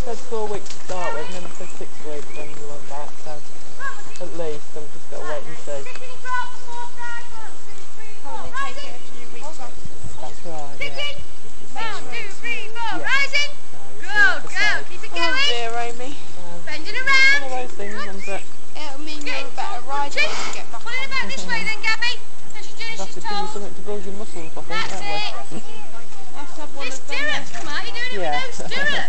said 4 weeks to start with, and then we said 6 weeks when we went back, so at least I've just got to wait and see. Probably take it a few weeks off. That's right, yeah. 1, 2, 3, 4, rising! Go, keep it going! Oh dear, Amy. Bending around! One of those things, isn't it? It'll mean you're a better rider when you get back. Pull it about this way then, Gaby. And she's doing We'll have to give you something to build your muscles, I think, That's won't we? it. Let's have one This of them. stirrup, come on, you're doing it with those stirrups.